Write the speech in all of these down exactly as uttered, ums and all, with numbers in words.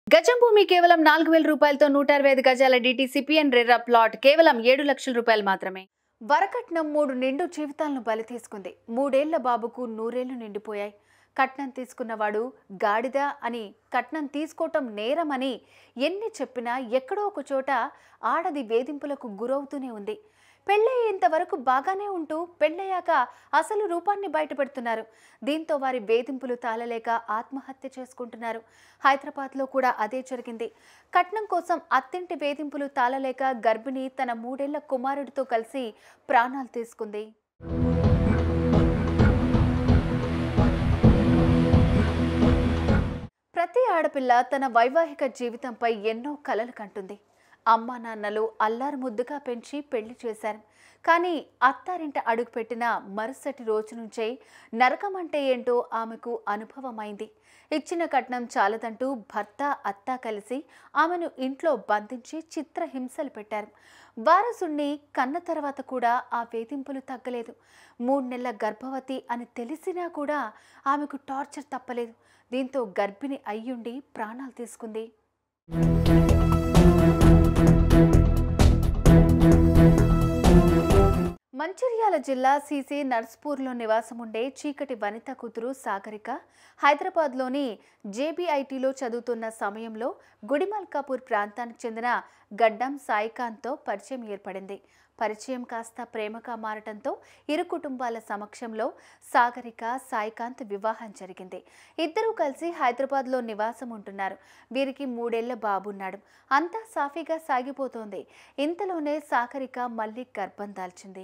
గజం భూమి కేవలం నాలుగు వేల రూపాయలతో నూట అరవై ఐదు గజాల డిటిసిపిఎన్ రెర్రా ప్లాట్ కేవలం ఏడు లక్షల రూపాయలు మాత్రమే. వరకట్నం మూడు నిండు జీవితాలను బలి తీసుకుంది. మూడేళ్ల బాబుకు నూరేళ్లు నిండిపోయాయి. కట్నం తీసుకున్నవాడు గాడిద అని, కట్నం తీసుకోవటం నేరమని ఎన్ని చెప్పినా ఎక్కడో ఒక చోట ఆడది వేధింపులకు గురవుతూనే ఉంది. పెళ్ళయ్యేంత వరకు బాగానే ఉంటూ పెళ్ళయ్యాక అసలు రూపాన్ని బయటపెడుతున్నారు. దీంతో వారి వేధింపులు తాళలేక ఆత్మహత్య చేసుకుంటున్నారు. హైదరాబాద్లో కూడా అదే జరిగింది. కట్నం కోసం అత్తింటి వేధింపులు తాళలేక గర్భిణి తన మూడేళ్ల కుమారుడితో కలిసి ప్రాణాలు తీసుకుంది. ప్రతి ఆడపిల్ల తన వైవాహిక జీవితంపై ఎన్నో కలలు కంటుంది. అమ్మా నాన్నలు అల్లారు ముద్దుగా పెంచి పెళ్లి చేశారు. కానీ అత్తారింట అడుగుపెట్టిన మరుసటి రోజు నుంచే నరకం అంటే ఏంటో ఆమెకు అనుభవమైంది. ఇచ్చిన కట్నం చాలదంటూ భర్త అత్త కలిసి ఆమెను ఇంట్లో బంధించి చిత్రహింసలు పెట్టారు. వారసుణ్ణి కన్న తర్వాత కూడా ఆ వేధింపులు తగ్గలేదు. మూడు నెలల గర్భవతి అని తెలిసినా కూడా ఆమెకు టార్చర్ తప్పలేదు. దీంతో గర్భిణి అయ్యుండి ప్రాణాలు తీసుకుంది. మంచిర్యాల జిల్లా సీసీ నర్స్పూర్లో నివాసం ఉండే చీకటి వనిత కూతురు సాగరిక హైదరాబాద్లోని జేబీఐటీలో చదువుతున్న సమయంలో గుడిమల్కాపూర్ ప్రాంతానికి చెందిన గడ్డం సాయికాంత్తో పరిచయం ఏర్పడింది. పరిచయం కాస్త ప్రేమగా మారటంతో ఇరు కుటుంబాల సమక్షంలో సాగరిక సాయికాంత్ వివాహం జరిగింది. ఇద్దరూ కలిసి హైదరాబాద్లో నివాసం ఉంటున్నారు. వీరికి మూడేళ్ల బాబున్నాడు. అంతా సాఫీగా సాగిపోతోంది. ఇంతలోనే సాగరిక మళ్ళీ గర్భం దాల్చింది.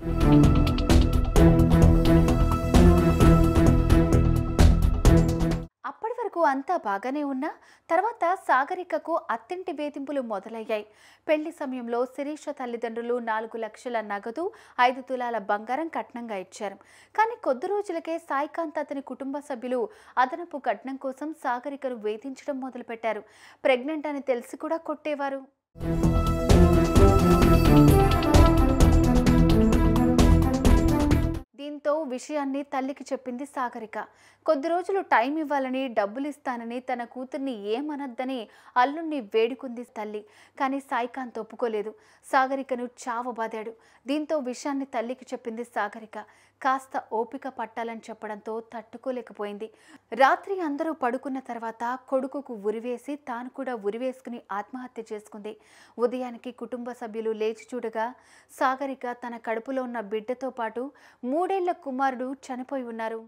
అప్పటి వరకు అంతా బాగానే ఉన్నా తర్వాత సాగరికకు అత్తింటి వేధింపులు మొదలయ్యాయి. పెళ్లి సమయంలో శిరీష తల్లిదండ్రులు నాలుగు లక్షల నగదు, ఐదు తులాల బంగారం కట్నంగా ఇచ్చారు. కానీ కొద్ది రోజులకే సాయికాంత్ అతని కుటుంబ సభ్యులు అదనపు కట్నం కోసం సాగరికను వేధించడం మొదలుపెట్టారు. ప్రెగ్నెంట్ అని తెలిసి కూడా కొట్టేవారు. దీంతో విషయాన్ని తల్లికి చెప్పింది సాగరిక. కొద్ది రోజులు టైం ఇవ్వాలని, డబ్బులు ఇస్తానని, తన కూతుర్ని ఏమనద్దని అల్లుణ్ణి వేడుకుంది తల్లి. కానీ సాయికాంత్ ఒప్పుకోలేదు. సాగరికను చావబాదాడు. దీంతో విషయాన్ని తల్లికి చెప్పింది సాగరిక. కాస్త ఓపిక పట్టాలని చెప్పడంతో తట్టుకోలేకపోయింది. రాత్రి అందరూ పడుకున్న తర్వాత కొడుకుకు ఉరివేసి తాను కూడా ఉరివేసుకుని ఆత్మహత్య చేసుకుంది. ఉదయానికి కుటుంబ సభ్యులు లేచి చూడగా సాగరిక తన కడుపులో ఉన్న బిడ్డతో పాటు మూడేళ్ల కుమారుడు చనిపోయి ఉన్నారు.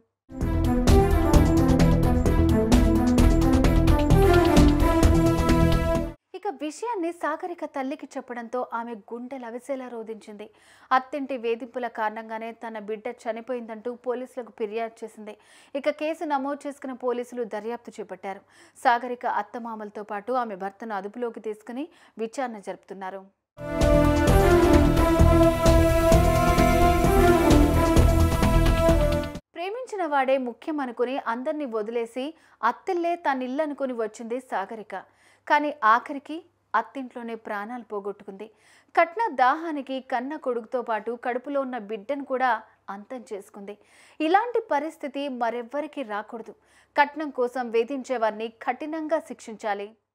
ఇక విషయాన్ని సాగరిక తల్లికి చెప్పడంతో ఆమె గుండెలు అవిసేలా రోధించింది. అత్తింటి వేధింపుల కారణంగానే తన బిడ్డ చనిపోయిందంటూ పోలీసులకు ఫిర్యాదు చేసింది. ఇక కేసు నమోదు చేసుకున్న పోలీసులు దర్యాప్తు చేపట్టారు. సాగరిక అత్తమామలతో పాటు ఆమె భర్తను అదుపులోకి తీసుకుని విచారణ జరుపుతున్నారు. ప్రేమించిన వాడే ముఖ్యం అనుకుని అందరినీ వదిలేసి అత్తిల్లే తనిల్లు అనుకుని వచ్చింది సాగరిక. కానీ ఆఖరికి అత్తింట్లోనే ప్రాణాలు పోగొట్టుకుంది. కట్న దాహానికి కన్న కొడుకుతో పాటు కడుపులో ఉన్న బిడ్డను కూడా అంతం చేసుకుంది. ఇలాంటి పరిస్థితి మరెవ్వరికి రాకూడదు. కట్నం కోసం వేధించే వారిని కఠినంగా శిక్షించాలి.